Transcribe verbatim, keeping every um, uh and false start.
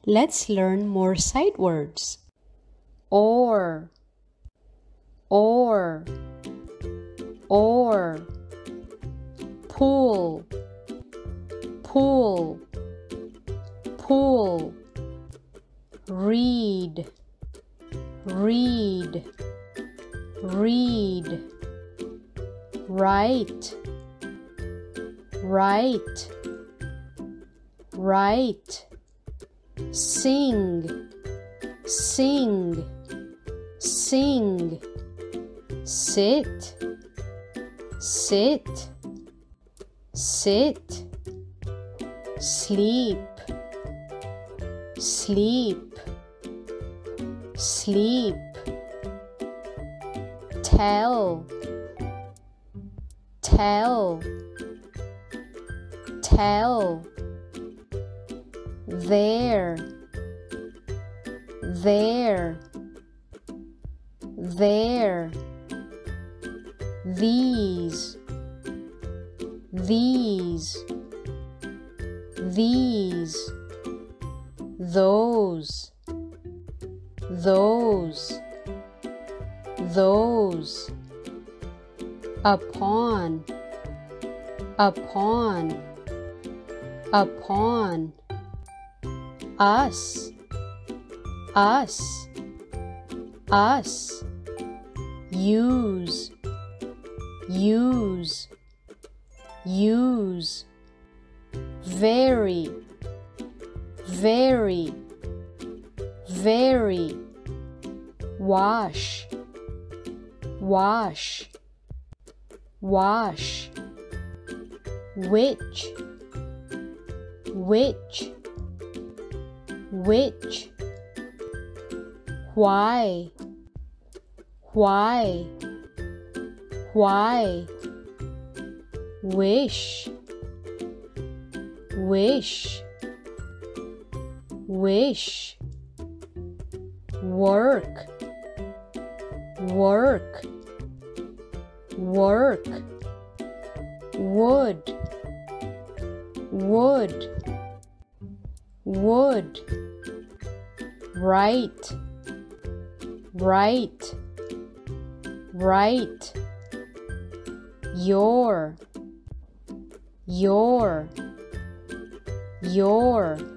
Let's learn more sight words. Or, or, or. Pool, pool, pool. Read, read, read. Write, write, write. Sing, sing, sing. Sit, sit, sit. Sleep, sleep, sleep. Tell, tell, tell. There, there, there. These, these, these. Those, those, those. Upon, upon, upon. Us, us, us. Use, use, use. Very, very, very. Wash, wash, wash. Which, which, which. Why, why, why. Wish, wish, wish. Work, work, work. Wood, wood, wood. Right, right, right. Your, your, your.